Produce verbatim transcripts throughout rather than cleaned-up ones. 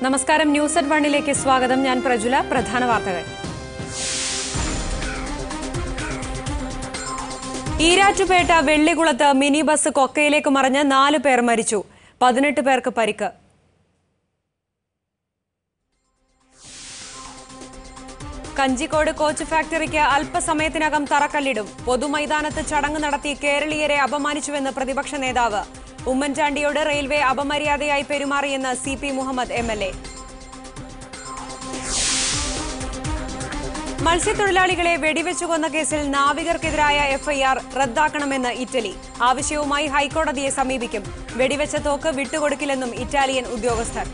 നമസ്കാരം, news at വണ്ണിലേക്ക് സ്വാഗതം. ഞാൻ പ്രജുല. പ്രധാന വാർത്തകൾ. ഈരാറ്റുപേട്ട വെള്ളികുളത്ത് മിനി ബസ് കൊക്കയിലേക്ക് മറിഞ്ഞ് നാല് പേർ മരിച്ചു. പതിനെട്ട് പേർക്ക് പരിക്ക്. കഞ്ചിക്കോട് കോച്ച് ഫാക്ടറിക്ക് അല്പസമയത്തിനകം തറക്കല്ലിടും. പൊതുമൈതാനത്ത് ചടങ്ങ് നടത്തി കേരളീയരെ അപമാനിച്ചുവെന്ന് പ്രതിപക്ഷ നേതാവ്. ഉമ്മൻചാണ്ടിയോട് റെയിൽവേ അപമര്യാദയായി പെരുമാറിയെന്ന് C P Muhammad M L A. മത്സ്യത്തൊഴിലാളികളെ വെടിവെച്ചു കൊന്ന കേസിൽ നാവികർക്കെതിരായ എഫ്ഐആർ റദ്ദാക്കണമെന്ന് ഇറ്റലി. ആവശ്യവുമായി ഹൈക്കോടതിയെ സമീപിക്കും. വെടിവെച്ച തോക്ക് വിട്ടുകൊടുക്കില്ലെന്നും ഇറ്റാലിയൻ ഉദ്യോഗസ്ഥർ.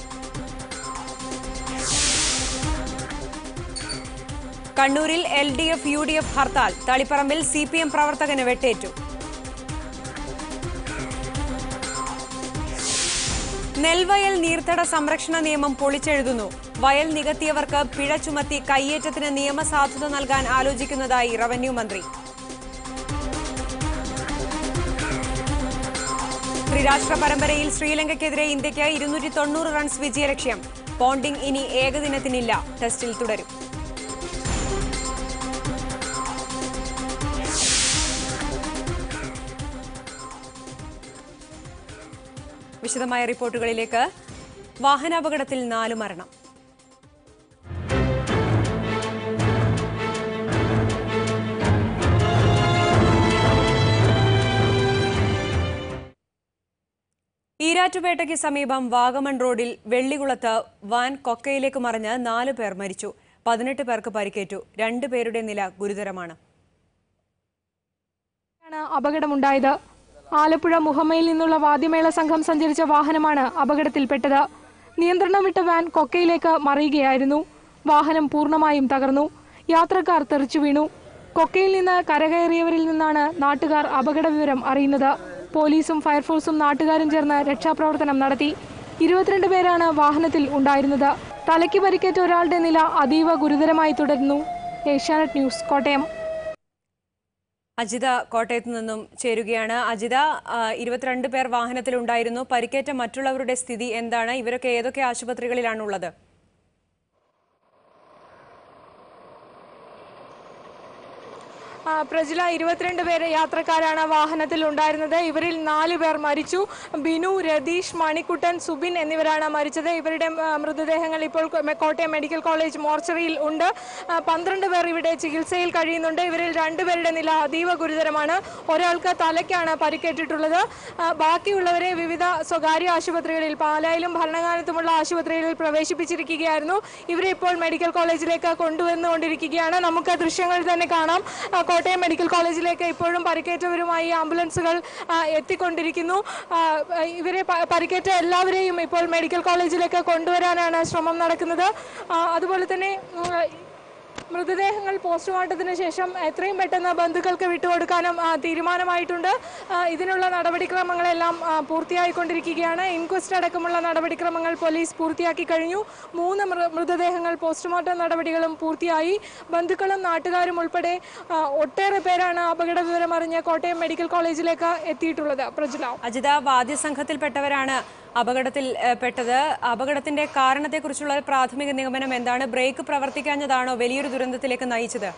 കണ്ണൂരിൽ L D F U D F hartal. തളിപ്പറമ്പിൽ സി പി എം പ്രവർത്തകന് വെട്ടേറ്റു. നെൽവയൽ നീർത്തട സംരക്ഷണ നിയമം പൊളിച്ചെഴുതുന്നു. വയൽ നികത്തിയവർക്ക് പിഴ ചുമത്തി കയ്യേറ്റത്തിന് നിയമസാധുത നൽകാൻ ആലോചിക്കുന്നതായി റവന്യൂ മന്ത്രി. ത്രിരാഷ്ട്ര പരമ്പരയിൽ ശ്രീലങ്കയ്ക്കെതിരെ ഇന്ത്യയ്ക്ക് ഇരുന്നൂറ്റി തൊണ്ണൂറ് റൺസ് വിജയലക്ഷ്യം. പോണ്ടിംഗ് ഇനി ഏകദിനത്തിനില്ല. ടെസ്റ്റിൽ തുടരും. വിശദമായ റിപ്പോർട്ടുകളിലേക്ക്. വാഹനാപകടത്തിൽ നാലു മരണം. ഈരാറ്റുപേട്ടയ്ക്ക് സമീപം വാഗമൺ റോഡിൽ വെള്ളികുളത്ത് വാൻ കൊക്കയിലേക്ക് മറിഞ്ഞ് നാല് പേർ മരിച്ചു. പതിനെട്ട് പേർക്ക് പരിക്കേറ്റു. രണ്ടുപേരുടെ നില ഗുരുതരമാണ്. അപകടമുണ്ടായത് ആലപ്പുഴ മുഹമ്മയിൽ നിന്നുള്ള വാദ്യമേള സംഘം സഞ്ചരിച്ച വാഹനമാണ് അപകടത്തിൽപ്പെട്ടത്. നിയന്ത്രണം വിട്ട വാൻ കൊക്കയിലേക്ക് മറിയുകയായിരുന്നു. വാഹനം പൂർണ്ണമായും തകർന്നു. യാത്രക്കാർ തെറിച്ചു വീണു. കൊക്കയിൽ നിന്ന് കരകയറിയവരിൽ നിന്നാണ് നാട്ടുകാർ അപകട വിവരം അറിയുന്നത്. പോലീസും ഫയർഫോഴ്സും നാട്ടുകാരും ചേർന്ന് രക്ഷാപ്രവർത്തനം നടത്തി. ഇരുപത്തിരണ്ട് പേരാണ് വാഹനത്തിൽ ഉണ്ടായിരുന്നത്. തലയ്ക്ക് പരിക്കേറ്റ ഒരാളുടെ നില അതീവ ഗുരുതരമായി തുടരുന്നു. ഏഷ്യാനെറ്റ് ന്യൂസ്, കോട്ടയം. അജിത കോട്ടയത്ത് നിന്നും ചേരുകയാണ്. അജിത, ഇരുപത്തിരണ്ട് പേർ വാഹനത്തിലുണ്ടായിരുന്നു. പരിക്കേറ്റ മറ്റുള്ളവരുടെ സ്ഥിതി എന്താണ്? ഇവരൊക്കെ ഏതൊക്കെ ആശുപത്രികളിലാണുള്ളത്? പ്രജുല, ഇരുപത്തിരണ്ട് പേര് യാത്രക്കാരാണ് വാഹനത്തിൽ ഉണ്ടായിരുന്നത്. ഇവരിൽ നാല് പേർ മരിച്ചു. ബിനു, രതീഷ്, മണിക്കുട്ടൻ, സുബിൻ എന്നിവരാണ് മരിച്ചത്. ഇവരുടെ മൃതദേഹങ്ങൾ ഇപ്പോൾ കോട്ടയം മെഡിക്കൽ കോളേജ് മോർച്ചറിയിൽ ഉണ്ട്. പന്ത്രണ്ട് പേർ ഇവിടെ ചികിത്സയിൽ കഴിയുന്നുണ്ട്. ഇവരിൽ രണ്ടുപേരുടെ നില അതീവ ഗുരുതരമാണ്. ഒരാൾക്ക് തലയ്ക്കാണ് പരിക്കേറ്റിട്ടുള്ളത്. ബാക്കിയുള്ളവരെ വിവിധ സ്വകാര്യ ആശുപത്രികളിൽ, പാലായിലും ഭരണങ്ങാനത്തുമുള്ള ആശുപത്രികളിൽ പ്രവേശിപ്പിച്ചിരിക്കുകയായിരുന്നു. ഇവരെ ഇപ്പോൾ മെഡിക്കൽ കോളേജിലേക്ക് കൊണ്ടുവന്നുകൊണ്ടിരിക്കുകയാണ്. നമുക്ക് ദൃശ്യങ്ങളിൽ തന്നെ കാണാം. കോട്ടയം മെഡിക്കൽ കോളേജിലേക്ക് ഇപ്പോഴും പരിക്കേറ്റവരുമായി ആംബുലൻസുകൾ എത്തിക്കൊണ്ടിരിക്കുന്നു. ഇവരെ പരിക്കേറ്റ എല്ലാവരെയും ഇപ്പോൾ മെഡിക്കൽ കോളേജിലേക്ക് കൊണ്ടുവരാനാണ് ശ്രമം നടക്കുന്നത്. അതുപോലെ തന്നെ മൃതദേഹങ്ങൾ പോസ്റ്റ്മോർട്ടത്തിന് ശേഷം എത്രയും പെട്ടെന്ന് ബന്ധുക്കൾക്ക് വിട്ടുകൊടുക്കാനും തീരുമാനമായിട്ടുണ്ട്. ഇതിനുള്ള നടപടിക്രമങ്ങളെല്ലാം പൂർത്തിയായിക്കൊണ്ടിരിക്കുകയാണ്. ഇൻക്വസ്റ്റ് അടക്കമുള്ള നടപടിക്രമങ്ങൾ പോലീസ് പൂർത്തിയാക്കി കഴിഞ്ഞു. മൂന്ന് മൃതദേഹങ്ങൾ പോസ്റ്റ്മോർട്ടം നടപടികളും പൂർത്തിയായി. ബന്ധുക്കളും നാട്ടുകാരും ഉൾപ്പെടെ ഒട്ടേറെ പേരാണ് അപകട വിവരം അറിഞ്ഞ് കോട്ടയം മെഡിക്കൽ കോളേജിലേക്ക് എത്തിയിട്ടുള്ളത്. പ്രജുല, അജിത, വാദ്യസംഘത്തിൽപ്പെട്ടവരാണ് അപകടത്തിൽ പെട്ടത്. അപകടത്തിന്റെ കാരണത്തെക്കുറിച്ചുള്ള പ്രാഥമിക നിഗമനം എന്താണ്? ബ്രേക്ക് പ്രവർത്തിക്കാഞ്ഞതാണോ വലിയൊരു ദുരന്തത്തിലേക്ക് നയിച്ചത്?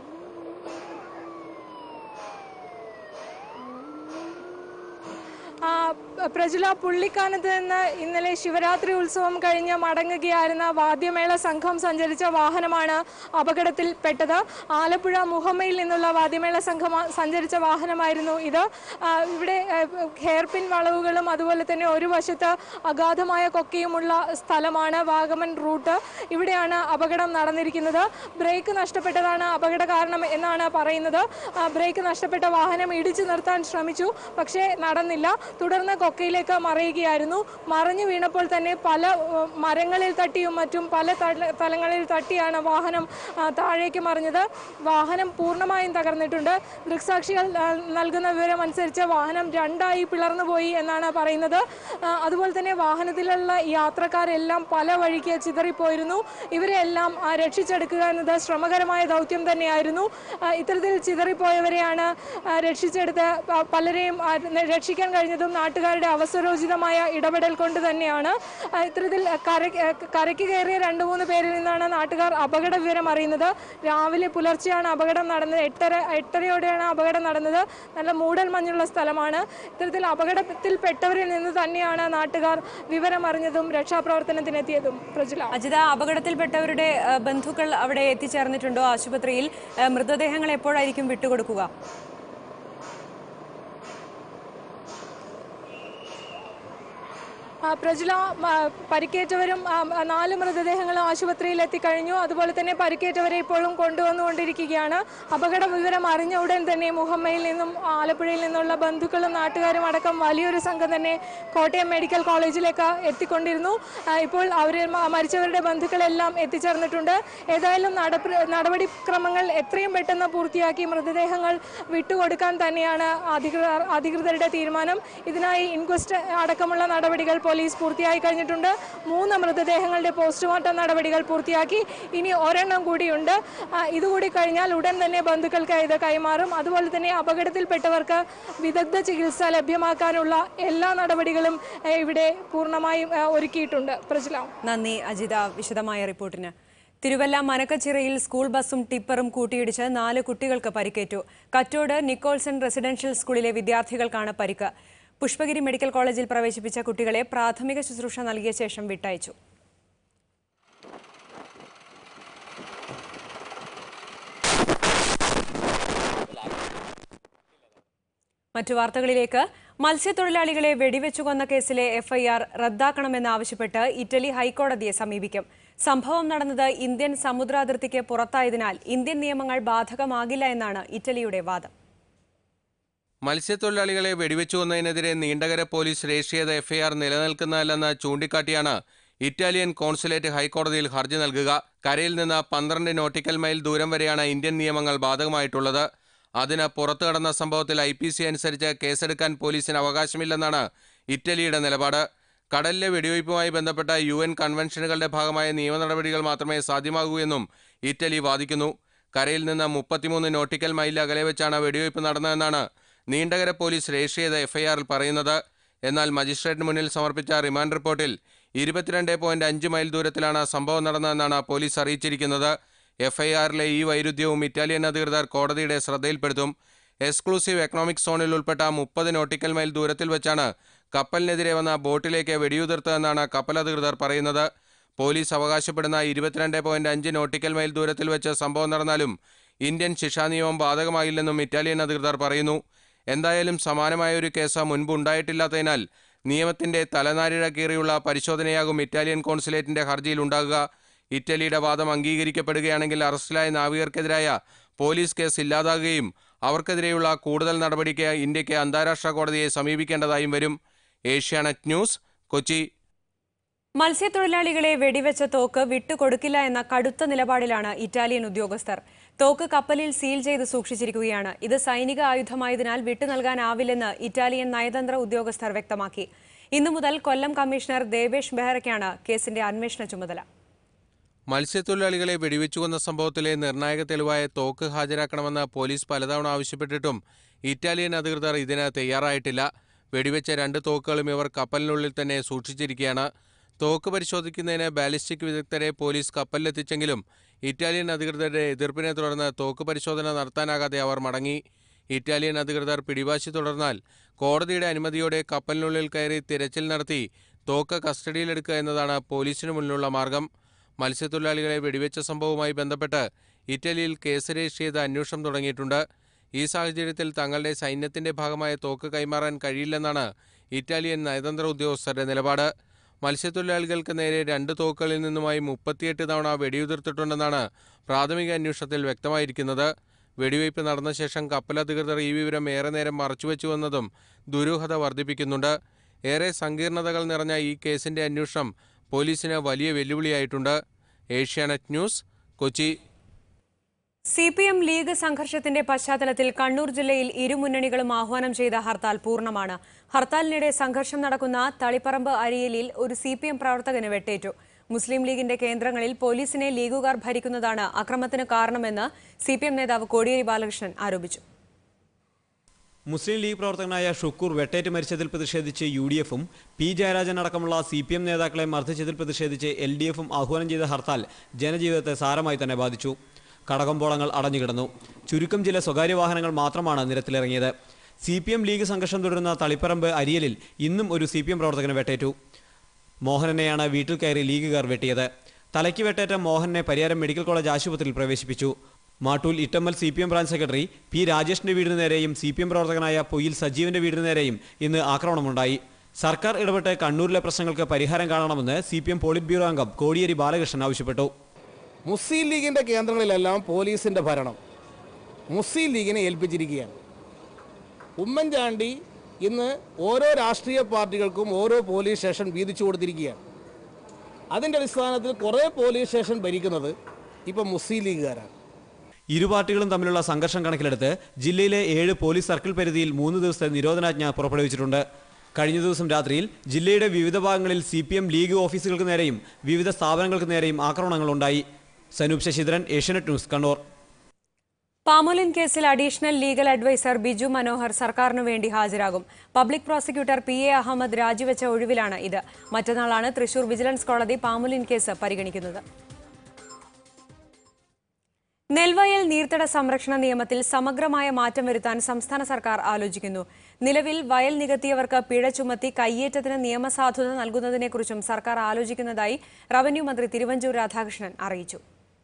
പ്രജുല, പുള്ളിക്കാനത്ത് നിന്ന് ഇന്നലെ ശിവരാത്രി ഉത്സവം കഴിഞ്ഞ് മടങ്ങുകയായിരുന്ന വാദ്യമേള സംഘം സഞ്ചരിച്ച വാഹനമാണ് അപകടത്തിൽപ്പെട്ടത്. ആലപ്പുഴ മുഹമ്മയിൽ നിന്നുള്ള വാദ്യമേള സംഘം സഞ്ചരിച്ച വാഹനമായിരുന്നു ഇത്. ഇവിടെ ഹെയർപിൻ വളവുകളും അതുപോലെ തന്നെ ഒരു വശത്ത് അഗാധമായ കൊക്കയുമുള്ള സ്ഥലമാണ് വാഗമൺ റൂട്ട്. ഇവിടെയാണ് അപകടം നടന്നിരിക്കുന്നത്. ബ്രേക്ക് നഷ്ടപ്പെട്ടതാണ് അപകട കാരണം എന്നാണ് പറയുന്നത്. ബ്രേക്ക് നഷ്ടപ്പെട്ട വാഹനം ഇടിച്ചു നിർത്താൻ ശ്രമിച്ചു, പക്ഷേ നടന്നില്ല. തുടർന്ന് കൊക്കയിലേക്ക് മറിയുകയായിരുന്നു. മറിഞ്ഞു വീണപ്പോൾ തന്നെ പല മരങ്ങളിൽ തട്ടിയും മറ്റും പല തലങ്ങളിൽ തട്ടിയാണ് വാഹനം താഴേക്ക് മറിഞ്ഞത്. വാഹനം പൂർണ്ണമായും തകർന്നിട്ടുണ്ട്. ദൃക്സാക്ഷികൾ നൽകുന്ന വിവരം അനുസരിച്ച് വാഹനം രണ്ടായി പിളർന്നുപോയി എന്നാണ് പറയുന്നത്. അതുപോലെ തന്നെ വാഹനത്തിലുള്ള യാത്രക്കാരെല്ലാം പല വഴിക്ക് ചിതറിപ്പോയിരുന്നു. ഇവരെല്ലാം രക്ഷിച്ചെടുക്കുക എന്നത് ശ്രമകരമായ ദൗത്യം തന്നെയായിരുന്നു. ഇത്തരത്തിൽ ചിതറിപ്പോയവരെയാണ് രക്ഷിച്ചെടുത്ത് പലരെയും രക്ഷിക്കാൻ കഴിഞ്ഞതും നാട്ടുകാരുടെ അവസരോചിതമായ ഇടപെടൽ കൊണ്ട് തന്നെയാണ്. ഇത്തരത്തിൽ കര കരയ്ക്ക് കയറിയ രണ്ട് മൂന്ന് പേരിൽ നിന്നാണ് നാട്ടുകാർ അപകട വിവരം അറിയുന്നത്. രാവിലെ പുലർച്ചെയാണ് അപകടം നടന്നത്. എട്ടര എട്ടരയോടെയാണ് അപകടം നടന്നത്. നല്ല മൂടൽ മഞ്ഞുള്ള സ്ഥലമാണ്. ഇത്തരത്തിൽ അപകടത്തിൽപ്പെട്ടവരിൽ നിന്ന് തന്നെയാണ് നാട്ടുകാർ വിവരം അറിഞ്ഞതും രക്ഷാപ്രവർത്തനത്തിനെത്തിയതും. പ്രജുല, അജിത, അപകടത്തിൽപ്പെട്ടവരുടെ ബന്ധുക്കൾ അവിടെ എത്തിച്ചേർന്നിട്ടുണ്ടോ? ആശുപത്രിയിൽ മൃതദേഹങ്ങൾ എപ്പോഴായിരിക്കും വിട്ടുകൊടുക്കുക? പ്രജുല, പരിക്കേറ്റവരും നാല് മൃതദേഹങ്ങളും ആശുപത്രിയിൽ എത്തിക്കഴിഞ്ഞു. അതുപോലെ തന്നെ പരിക്കേറ്റവരെ ഇപ്പോഴും കൊണ്ടുവന്നുകൊണ്ടിരിക്കുകയാണ്. അപകട വിവരം അറിഞ്ഞ ഉടൻ തന്നെ മുഹമ്മയിൽ നിന്നും ആലപ്പുഴയിൽ നിന്നുള്ള ബന്ധുക്കളും നാട്ടുകാരും അടക്കം വലിയൊരു സംഘം തന്നെ കോട്ടയം മെഡിക്കൽ കോളേജിലേക്ക് എത്തിക്കൊണ്ടിരുന്നു. ഇപ്പോൾ അവർ മരിച്ചവരുടെ ബന്ധുക്കളെല്ലാം എത്തിച്ചേർന്നിട്ടുണ്ട്. ഏതായാലും നടപടിക്രമങ്ങൾ എത്രയും പെട്ടെന്ന് പൂർത്തിയാക്കി മൃതദേഹങ്ങൾ വിട്ടുകൊടുക്കാൻ തന്നെയാണ് അധികൃതർ അധികൃതരുടെ തീരുമാനം. ഇതിനായി ഇൻക്വസ്റ്റ് അടക്കമുള്ള നടപടികൾ പോലീസ് പൂർത്തിയായി കഴിഞ്ഞിട്ടുണ്ട്. മൂന്ന് മൃതദേഹങ്ങളുടെ പോസ്റ്റ്മോർട്ടം നടപടികൾ പൂർത്തിയാക്കി. ഇനി ഒരെണ്ണം കൂടിയുണ്ട്. ഇതുകൂടി കഴിഞ്ഞാൽ ഉടൻ തന്നെ ബന്ധുക്കൾക്ക് ഇത് കൈമാറും. അതുപോലെ തന്നെ അപകടത്തിൽപ്പെട്ടവർക്ക് വിദഗ്ധ ചികിത്സ ലഭ്യമാക്കാനുള്ള എല്ലാ നടപടികളും ഇവിടെ പൂർണ്ണമായും ഒരുക്കിയിട്ടുണ്ട്. പ്രജുല, നന്ദി അജിത വിശദമായ റിപ്പോർട്ടിന്. തിരുവല്ല മനക്കച്ചിറയിൽ സ്കൂൾ ബസും ടിപ്പറും കൂട്ടിയിടിച്ച് നാല് കുട്ടികൾക്ക് പരിക്കേറ്റു. കറ്റോട് നിക്കോൾസൺ റെസിഡൻഷ്യൽ സ്കൂളിലെ വിദ്യാർത്ഥികൾക്കാണ് പരിക്ക്. പുഷ്പഗിരി മെഡിക്കൽ കോളേജിൽ പ്രവേശിപ്പിച്ച കുട്ടികളെ പ്രാഥമിക ശുശ്രൂഷ നൽകിയ ശേഷം വിട്ടയച്ചു. മറ്റു വാർത്തകളിലേക്ക്. മത്സ്യത്തൊഴിലാളികളെ വെടിവെച്ചു കൊന്ന കേസിലെ എഫ്ഐആർ റദ്ദാക്കണമെന്നാവശ്യപ്പെട്ട് ഇറ്റലി ഹൈക്കോടതിയെ സമീപിക്കും. സംഭവം നടന്നത് ഇന്ത്യൻ സമുദ്രാതിർത്തിക്ക് പുറത്തായതിനാൽ ഇന്ത്യൻ നിയമങ്ങൾ ബാധകമാകില്ല എന്നാണ് ഇറ്റലിയുടെ വാദം. മത്സ്യത്തൊഴിലാളികളെ വെടിവെച്ചു കൊന്നതിനെതിരെ നീണ്ടകര പോലീസ് രജിസ്റ്റർ ചെയ്ത എഫ്ഐആർ നിലനിൽക്കുന്നതല്ലെന്ന് ചൂണ്ടിക്കാട്ടിയാണ് ഇറ്റാലിയൻ കോൺസുലേറ്റ് ഹൈക്കോടതിയിൽ ഹർജി നൽകുക. കരയിൽ നിന്ന് പന്ത്രണ്ട് നോട്ടിക്കൽ മൈൽ ദൂരം വരെയാണ് ഇന്ത്യൻ നിയമങ്ങൾ ബാധകമായിട്ടുള്ളത്. അതിന് പുറത്തു കടന്ന സംഭവത്തിൽ ഐ പി സി അനുസരിച്ച് കേസെടുക്കാൻ പോലീസിന് അവകാശമില്ലെന്നാണ് ഇറ്റലിയുടെ നിലപാട്. കടലിലെ വെടിവയ്പുമായി ബന്ധപ്പെട്ട യു എൻ കൺവെൻഷനുകളുടെ ഭാഗമായ നിയമ നടപടികൾ മാത്രമേ സാധ്യമാകൂ എന്നും ഇറ്റലി വാദിക്കുന്നു. കരയിൽ നിന്ന് മുപ്പത്തിമൂന്ന് നോട്ടിക്കൽ മൈൽ അകലെ വെച്ചാണ് വെടിവയ്പ് നടന്നതെന്നാണ് നീണ്ടകര പോലീസ് രജിസ്റ്റർ ചെയ്ത എഫ്ഐആറിൽ പറയുന്നത്. എന്നാൽ മജിസ്ട്രേറ്റിന് മുന്നിൽ സമർപ്പിച്ച റിമാൻഡ് റിപ്പോർട്ടിൽ ഇരുപത്തിരണ്ട് പോയിന്റ് അഞ്ച് മൈൽ ദൂരത്തിലാണ് സംഭവം നടന്നതെന്നാണ് പോലീസ് അറിയിച്ചിരിക്കുന്നത്. എഫ്ഐആറിലെ ഈ വൈരുദ്ധ്യവും ഇറ്റാലിയൻ അധികൃതർ കോടതിയുടെ ശ്രദ്ധയിൽപ്പെടുത്തും. എക്സ്ക്ലൂസീവ് എക്കണോമിക് സോണിൽ ഉൾപ്പെട്ട മുപ്പത് നോട്ടിക്കൽ മൈൽ ദൂരത്തിൽ വെച്ചാണ് കപ്പലിനെതിരെ വന്ന ബോട്ടിലേക്ക് വെടിയുതിർത്തതെന്നാണ് കപ്പൽ അധികൃതർ പറയുന്നത്. പോലീസ് അവകാശപ്പെടുന്ന ഇരുപത്തിരണ്ട് പോയിന്റ് അഞ്ച് നോട്ടിക്കൽ മൈൽ ദൂരത്തിൽ വെച്ച് സംഭവം നടന്നാലും ഇന്ത്യൻ ശിക്ഷാനിയമം ബാധകമായില്ലെന്നും ഇറ്റാലിയൻ അധികൃതർ പറയുന്നു. എന്തായാലും സമാനമായ ഒരു കേസ് മുൻപ് ഉണ്ടായിട്ടില്ലാത്തതിനാൽ നിയമത്തിന്റെ തലനാരിഴ കീറിയുള്ള പരിശോധനയാകും ഇറ്റാലിയൻ കോൺസുലേറ്റിന്റെ ഹർജിയിൽ ഉണ്ടാകുക. ഇറ്റലിയുടെ വാദം അംഗീകരിക്കപ്പെടുകയാണെങ്കിൽ അറസ്റ്റിലായ നാവികർക്കെതിരായ പോലീസ് കേസ് ഇല്ലാതാകുകയും അവർക്കെതിരെയുള്ള കൂടുതൽ നടപടിക്ക് ഇന്ത്യക്ക് അന്താരാഷ്ട്ര കോടതിയെ സമീപിക്കേണ്ടതായും വരും. Asianet news, Kochi. മത്സ്യത്തൊഴിലാളികളെ വെടിവെച്ച തോക്ക് വിട്ടുകൊടുക്കില്ല എന്ന കടുത്ത നിലപാടിലാണ് ഇറ്റാലിയൻ ഉദ്യോഗസ്ഥർ. തോക്ക് കപ്പലിൽ സീൽ ചെയ്ത് സൂക്ഷിച്ചിരിക്കുകയാണ്. ഇത് സൈനിക ആയുധമായതിനാൽ വിട്ടു നൽകാനാവില്ലെന്ന് ഇറ്റാലിയൻ നയതന്ത്ര ഉദ്യോഗസ്ഥർ വ്യക്തമാക്കി. ഇന്നു മുതൽ കൊല്ലം കമ്മീഷണർ ദേവേഷ് ബെഹ്റയ്ക്കാണ് കേസിന്റെ അന്വേഷണ ചുമതല. മത്സ്യത്തൊഴിലാളികളെ വെടിവെച്ചുകൊന്ന സംഭവത്തിലെ നിർണായക തെളിവായ തോക്ക് ഹാജരാക്കണമെന്ന് പോലീസ് പലതവണ ആവശ്യപ്പെട്ടിട്ടും ഇറ്റാലിയൻ അധികൃതർ ഇതിന് തയ്യാറായിട്ടില്ല. വെടിവെച്ച രണ്ട് തോക്കുകളും ഇവർ കപ്പലിനുള്ളിൽ തന്നെ സൂക്ഷിച്ചിരിക്കുകയാണ്. തോക്ക് പരിശോധിക്കുന്നതിന് ബാലിസ്റ്റിക് വിദഗ്ധരെ പോലീസ് കപ്പലിലെത്തിച്ചെങ്കിലും ഇറ്റാലിയൻ അധികൃതരുടെ എതിർപ്പിനെ തുടർന്ന് തോക്ക് പരിശോധന നടത്താനാകാതെ അവർ മടങ്ങി. ഇറ്റാലിയൻ അധികൃതർ പിടിവാശി തുടർന്നാൽ കോടതിയുടെ അനുമതിയോടെ കപ്പലിനുള്ളിൽ കയറി തിരച്ചിൽ നടത്തി തോക്ക് കസ്റ്റഡിയിലെടുക്കുക എന്നതാണ് പോലീസിനു മുന്നിലുള്ള മാർഗം. മത്സ്യത്തൊഴിലാളികളെ വെടിവെച്ച സംഭവവുമായി ബന്ധപ്പെട്ട് ഇറ്റലിയിൽ കേസ് രജിസ്റ്റർ ചെയ്ത് അന്വേഷണം തുടങ്ങിയിട്ടുണ്ട്. ഈ സാഹചര്യത്തിൽ തങ്ങളുടെ സൈന്യത്തിന്റെ ഭാഗമായ തോക്ക് കൈമാറാൻ കഴിയില്ലെന്നാണ് ഇറ്റാലിയൻ നയതന്ത്ര ഉദ്യോഗസ്ഥരുടെ നിലപാട്. മത്സ്യത്തൊഴിലാളികൾക്ക് നേരെ രണ്ട് തോക്കുകളിൽ നിന്നുമായി മുപ്പത്തിയെട്ട് തവണ വെടിയുതിർത്തിട്ടുണ്ടെന്നാണ് പ്രാഥമിക അന്വേഷണത്തിൽ വ്യക്തമായിരിക്കുന്നത്. വെടിവയ്പ് നടന്ന ശേഷം കപ്പലധികൃതർ ഈ വിവരം ഏറെ നേരം മറച്ചുവെച്ചുവെന്നതും ദുരൂഹത വർദ്ധിപ്പിക്കുന്നുണ്ട്. ഏറെ സങ്കീർണതകൾ നിറഞ്ഞ ഈ കേസിന്റെ അന്വേഷണം പോലീസിന് വലിയ വെല്ലുവിളിയായിട്ടുണ്ട്. Asianet news, Kochi. C P M league സംഘർഷത്തിന്റെ പശ്ചാത്തലത്തിൽ കണ്ണൂർ ജില്ലയിൽ ഇരുമുന്നണികളും ആഹ്വാനം ചെയ്ത ഹർത്താൽ പൂർണ്ണമാണ്. ഹർത്താലിനിടെ സംഘർഷം നടക്കുന്ന തളിപ്പറമ്പ് അരിയലിൽ ഒരു സി പി എം പ്രവർത്തകന് വെട്ടേറ്റു. മുസ്ലിം ലീഗിന്റെ കേന്ദ്രങ്ങളിൽ പോലീസിനെ ലീഗുകാർ ഭരിക്കുന്നതാണ് അക്രമത്തിന് കാരണമെന്ന് സി പി എം നേതാവ് കോടിയേരി ബാലകൃഷ്ണൻ ആരോപിച്ചു. മുസ്ലിം ലീഗ് പ്രവർത്തകനായ ഷുക്കൂർ വെട്ടേറ്റ് മരിച്ചതിൽ പ്രതിഷേധിച്ച് യു ഡി എഫും പി ജയരാജൻ അടക്കമുള്ള സി പി എം നേതാക്കളെ മർദ്ദിച്ചതിൽ പ്രതിഷേധിച്ച് എൽ ഡി എഫും ആഹ്വാനം ചെയ്ത ഹർത്താൽ ജനജീവിതത്തെ സാരമായി തന്നെ ബാധിച്ചു. കടകമ്പോളങ്ങൾ അടഞ്ഞുകിടന്നു. ചുരുക്കം ചില സ്വകാര്യ വാഹനങ്ങൾ മാത്രമാണ് നിരത്തിലിറങ്ങിയത്. സി പി എം ലീഗ് സംഘർഷം തുടരുന്ന തളിപ്പറമ്പ് അരിയലിൽ ഇന്നും ഒരു സി പി എം പ്രവർത്തകന് വെട്ടേറ്റു. മോഹനനെയാണ് വീട്ടിൽ കയറി ലീഗുകാർ വെട്ടിയത്. തലയ്ക്ക് വെട്ടേറ്റ മോഹനെ പരിയാരം മെഡിക്കൽ കോളേജ് ആശുപത്രിയിൽ പ്രവേശിപ്പിച്ചു. Mattool Ittammal C P M branch secretary P രാജേഷിന്റെ വീടിന് നേരെയും സി പി എം പ്രവർത്തകനായ പൊയിൽ സജീവന്റെ വീടിന് നേരെയും ഇന്ന് ആക്രമണമുണ്ടായി. സർക്കാർ ഇടപെട്ട് കണ്ണൂരിലെ പ്രശ്നങ്ങൾക്ക് പരിഹാരം കാണണമെന്ന് C P M politburo അംഗം കോടിയേരി ബാലകൃഷ്ണൻ ആവശ്യപ്പെട്ടു. മുസ്ലിം ലീഗിൻ്റെ കേന്ദ്രങ്ങളിലെല്ലാം പോലീസിൻ്റെ ഭരണം മുസ്ലിം ലീഗിനെ ഏൽപ്പിച്ചിരിക്കുകയാണ്. ഉമ്മൻചാണ്ടി ഇന്ന് ഓരോ രാഷ്ട്രീയ പാർട്ടികൾക്കും ഓരോ പോലീസ് സ്റ്റേഷൻ വീതിച്ചു കൊടുത്തിരിക്കുകയാണ്. അതിൻ്റെ അടിസ്ഥാനത്തിൽ കുറേ പോലീസ് സ്റ്റേഷൻ ഭരിക്കുന്നത് ഇപ്പം മുസ്ലിം ലീഗുകാരാണ്. ഇരു പാർട്ടികളും തമ്മിലുള്ള സംഘർഷം കണക്കിലെടുത്ത് ജില്ലയിലെ ഏഴ് പോലീസ് സർക്കിൾ പരിധിയിൽ മൂന്ന് ദിവസത്തെ നിരോധനാജ്ഞ പുറപ്പെടുവിച്ചിട്ടുണ്ട്. കഴിഞ്ഞ ദിവസം രാത്രിയിൽ ജില്ലയുടെ വിവിധ ഭാഗങ്ങളിൽ സി പി എം ലീഗ് ഓഫീസുകൾക്ക് നേരെയും വിവിധ സ്ഥാപനങ്ങൾക്ക് നേരെയും ആക്രമണങ്ങളുണ്ടായി. Sanoop Sasidharan, Asianet news, Kannur. Palmolein കേസിൽ additional legal adviser Biju Manohar സർക്കാരിനു വേണ്ടി ഹാജരാകും. Public prosecutor P A Ahammed രാജിവെച്ച ഒഴിവിലാണ് ഇത്. മറ്റന്നാളാണ് തൃശൂർ വിജിലൻസ് കോടതി പാമോലിൻ കേസ് പരിഗണിക്കുന്നത്. നെൽവയൽ നീർത്തട സംരക്ഷണ നിയമത്തിൽ സമഗ്രമായ മാറ്റം വരുത്താൻ സംസ്ഥാന സർക്കാർ ആലോചിക്കുന്നു. നിലവിൽ വയൽ നികത്തിയവർക്ക് പിഴ ചുമത്തി കയ്യേറ്റത്തിന് നിയമസാധുത നൽകുന്നതിനെക്കുറിച്ചും സർക്കാർ ആലോചിക്കുന്നതായി റവന്യൂ മന്ത്രി തിരുവഞ്ചൂർ രാധാകൃഷ്ണൻ അറിയിച്ചു.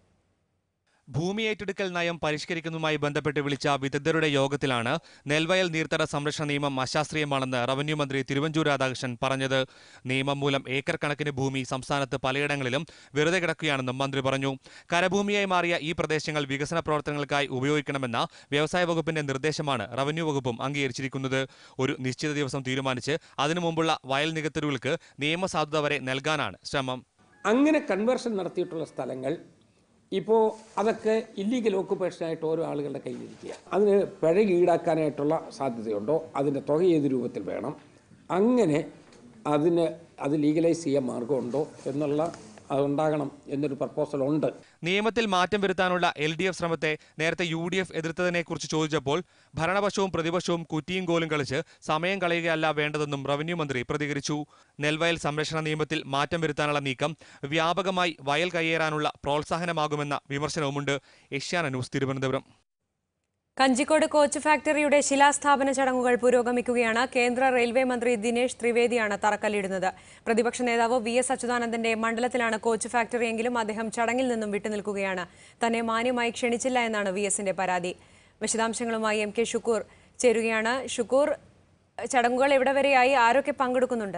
ഭൂമി ഏറ്റെടുക്കൽ നയം പരിഷ്കരിക്കുന്നതുമായി ബന്ധപ്പെട്ട് വിളിച്ച വിദഗ്ധരുടെ യോഗത്തിലാണ് നെൽവയൽ നീർത്തട സംരക്ഷണ നിയമം അശാസ്ത്രീയമാണെന്ന് റവന്യൂ മന്ത്രി തിരുവഞ്ചൂർ രാധാകൃഷ്ണൻ പറഞ്ഞത്. നിയമം മൂലം ഏക്കർ കണക്കിന് ഭൂമി സംസ്ഥാനത്ത് പലയിടങ്ങളിലും വെറുതെ കിടക്കുകയാണെന്നും മന്ത്രി പറഞ്ഞു. കരഭൂമിയായി മാറിയ ഈ പ്രദേശങ്ങൾ വികസന പ്രവർത്തനങ്ങൾക്കായി ഉപയോഗിക്കണമെന്ന വ്യവസായ വകുപ്പിന്റെ നിർദ്ദേശമാണ് റവന്യൂ വകുപ്പും അംഗീകരിച്ചിരിക്കുന്നത്. ഒരു നിശ്ചിത ദിവസം തീരുമാനിച്ച് അതിനു മുമ്പുള്ള വയൽ നികത്തലുകൾക്ക് നിയമസാധുത വരെ നൽകാനാണ് ശ്രമം. അങ്ങനെ കൺവേർഷൻ നടത്തിയിട്ടുള്ള സ്ഥലങ്ങൾ ഇപ്പോൾ അതൊക്കെ ഇല്ലീഗൽ ഓക്കുപ്പേഷനായിട്ട് ഓരോ ആളുകളുടെ കയ്യിലിരിക്കുക. അതിന് പിഴ ഈടാക്കാനായിട്ടുള്ള സാധ്യതയുണ്ടോ, അതിൻ്റെ തുക ഏത് രൂപത്തിൽ വേണം, അങ്ങനെ അതിന് അത് ലീഗലൈസ് ചെയ്യാൻ മാർഗമുണ്ടോ എന്നുള്ള അതുണ്ടാകണം എന്നൊരു പ്രപ്പോസൽ ഉണ്ട്. നിയമത്തിൽ മാറ്റം വരുത്താനുള്ള എൽ ഡി എഫ് ശ്രമത്തെ നേരത്തെ യു ഡി എഫ് എതിർത്തതിനെക്കുറിച്ച് ചോദിച്ചപ്പോൾ ഭരണപക്ഷവും പ്രതിപക്ഷവും കുറ്റിയും കോലും കളിച്ച് സമയം കളയുകയല്ല വേണ്ടതെന്നും റവന്യൂ മന്ത്രി പ്രതികരിച്ചു. നെൽവയൽ സംരക്ഷണ നിയമത്തിൽ മാറ്റം വരുത്താനുള്ള നീക്കം വ്യാപകമായി വയൽ കയ്യേറാനുള്ള പ്രോത്സാഹനമാകുമെന്ന വിമർശനവുമുണ്ട്. Asianet news, Thiruvananthapuram. Kanjikode coach ഫാക്ടറിയുടെ ശിലാസ്ഥാപന ചടങ്ങുകൾ പുരോഗമിക്കുകയാണ്. കേന്ദ്ര റെയിൽവേ മന്ത്രി ദിനേശ് ത്രിവേദിയാണ് തറക്കല്ലിടുന്നത്. പ്രതിപക്ഷ നേതാവ് വി എസ് അച്യുതാനന്ദന്റെ മണ്ഡലത്തിലാണ് കോച്ച് ഫാക്ടറിയെങ്കിലും അദ്ദേഹം ചടങ്ങിൽ നിന്നും വിട്ടുനിൽക്കുകയാണ്. തന്നെ മാന്യമായി ക്ഷണിച്ചില്ല എന്നാണ് വി എസിന്റെ പരാതി. വിശദാംശങ്ങളുമായി എം കെ ഷുക്കൂർ ചേരുകയാണ്. ഷുക്കൂർ, ചടങ്ങുകൾ എവിടെ വരെയായി, ആരൊക്കെ പങ്കെടുക്കുന്നുണ്ട്?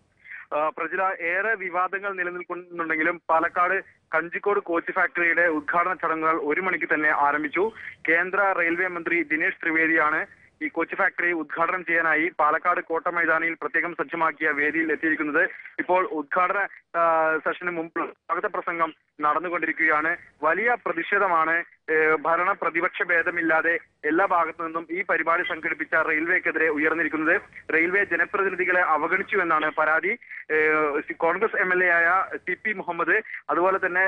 പ്രജില, ഏറെ വിവാദങ്ങൾ നിലനിൽക്കുന്നുണ്ടെങ്കിലും പാലക്കാട് കഞ്ചിക്കോട് കോച്ച് ഫാക്ടറിയുടെ ഉദ്ഘാടന ചടങ്ങുകൾ ഒരു മണിക്ക് തന്നെ ആരംഭിച്ചു. കേന്ദ്ര റെയിൽവേ മന്ത്രി ദിനേശ് ത്രിവേദിയാണ് ഈ കോച്ച് ഫാക്ടറി ഉദ്ഘാടനം ചെയ്യാനായി പാലക്കാട് കോട്ട മൈതാനിയിൽ പ്രത്യേകം സജ്ജമാക്കിയ വേദിയിൽ എത്തിയിരിക്കുന്നത്. ഇപ്പോൾ ഉദ്ഘാടന സെഷന് മുമ്പ് സ്വാഗത പ്രസംഗം നടന്നുകൊണ്ടിരിക്കുകയാണ്. വലിയ പ്രതിഷേധമാണ് ഭരണ പ്രതിപക്ഷ ഭേദമില്ലാതെ എല്ലാ ഭാഗത്തു നിന്നും ഈ പരിപാടി സംഘടിപ്പിച്ച റെയിൽവേക്കെതിരെ ഉയർന്നിരിക്കുന്നത്. റെയിൽവേ ജനപ്രതിനിധികളെ അവഗണിച്ചു എന്നാണ് പരാതി. കോൺഗ്രസ് എം എൽ എ ആയ സി പി മുഹമ്മദ്, അതുപോലെ തന്നെ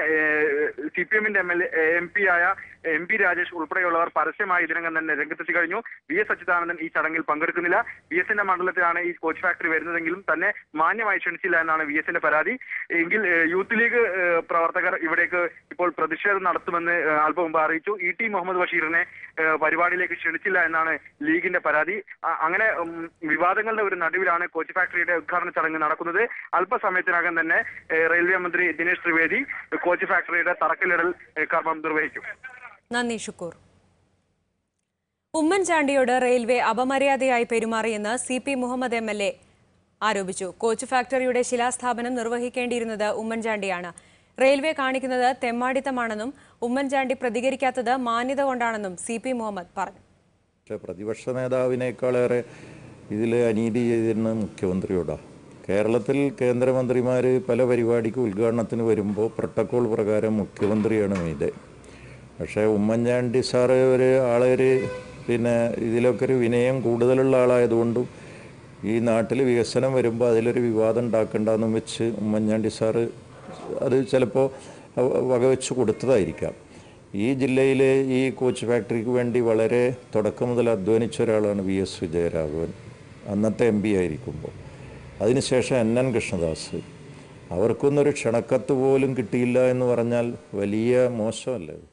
സി പി എമ്മിന്റെ M L A M P ആയ എം പി രാജേഷ് ഉൾപ്പെടെയുള്ളവർ പരസ്യമായി ഇതിനകം തന്നെ രംഗത്തെത്തി കഴിഞ്ഞു. വി എസ് അച്യുതാനന്ദൻ ഈ ചടങ്ങിൽ പങ്കെടുക്കുന്നില്ല. വി എസിന്റെ മണ്ഡലത്തിലാണ് ഈ കോച്ച് ഫാക്ടറി വരുന്നതെങ്കിലും തന്നെ മാന്യമായി ക്ഷണിച്ചില്ല എന്നാണ് വി എസിന്റെ പരാതി. എങ്കിൽ യൂത്ത് ലീഗ് പ്രവർത്തകർ ഇവിടേക്ക് ഇപ്പോൾ പ്രതിഷേധം നടത്തുമെന്ന് അല്പം മുമ്പ് അറിയിച്ചു. ഇ ടി മുഹമ്മദ് ബഷീറിനെ പരിപാടിയിലേക്ക് ക്ഷണിച്ചില്ല എന്നാണ് ലീഗിന്റെ പരാതി. അങ്ങനെ വിവാദങ്ങളുടെ ഒരു നടുവിലാണ് കോച്ച് ഫാക്ടറിയുടെ ഉദ്ഘാടന ചടങ്ങ് നടക്കുന്നത്. അല്പസമയത്തിനകം തന്നെ റെയിൽവേ മന്ത്രി ദിനേശ് ത്രിവേദി കോച്ച് ഫാക്ടറിയുടെ തറക്കല്ലിടൽ കർമ്മം നിർവഹിക്കും. നന്ദി ഷുക്കൂർ. ഉമ്മൻചാണ്ടിയോട് റെയിൽവേ അപമര്യാദയായി പെരുമാറിയെന്ന് C P Muhammad M L A ആരോപിച്ചു. കോച്ച് ഫാക്ടറിയുടെ ശിലാസ്ഥാപനം നിർവഹിക്കേണ്ടിയിരുന്നത് ഉമ്മൻചാണ്ടിയാണ്. റെയിൽവേ കാണിക്കുന്നത് തെമ്മാടിത്തമാണെന്നും ഉമ്മൻചാണ്ടി പ്രതികരിക്കാത്തത് മാന്യത കൊണ്ടാണെന്നും സി പി മുഹമ്മദ് പറഞ്ഞു. പക്ഷേ പ്രതിപക്ഷ നേതാവിനേക്കാളേറെ ഇതിൽ അനീതി ചെയ്തിരുന്നത് മുഖ്യമന്ത്രിയോടാണ്. കേരളത്തിൽ കേന്ദ്രമന്ത്രിമാർ പല പരിപാടിക്ക് ഉദ്ഘാടനത്തിന് വരുമ്പോൾ പ്രോട്ടോക്കോൾ പ്രകാരം മുഖ്യമന്ത്രിയാണ് ഇത്. പക്ഷേ ഉമ്മൻചാണ്ടി സാറ് ഒരു ആളൊരു പിന്നെ ഇതിലൊക്കെ ഒരു വിനയം കൂടുതലുള്ള ആളായതുകൊണ്ടും ഈ നാട്ടിൽ വികസനം വരുമ്പോൾ അതിലൊരു വിവാദം ഉണ്ടാക്കണ്ടെന്നും വെച്ച് ഉമ്മൻചാണ്ടി സാറ് അത് ചിലപ്പോൾ വകവെച്ച് കൊടുത്തതായിരിക്കാം. ഈ ജില്ലയിലെ ഈ കോച്ച് ഫാക്ടറിക്ക് വേണ്ടി വളരെ തുടക്കം മുതൽ അധ്വാനിച്ച ഒരാളാണ് വി എസ് വിജയരാഘവൻ, അന്നത്തെ എം പി ആയിരിക്കുമ്പോൾ. അതിനുശേഷം എൻ എൻ കൃഷ്ണദാസ്. അവർക്കൊന്നൊരു ക്ഷണക്കത്ത് പോലും കിട്ടിയില്ല എന്ന് പറഞ്ഞാൽ വലിയ മോശമല്ലേ?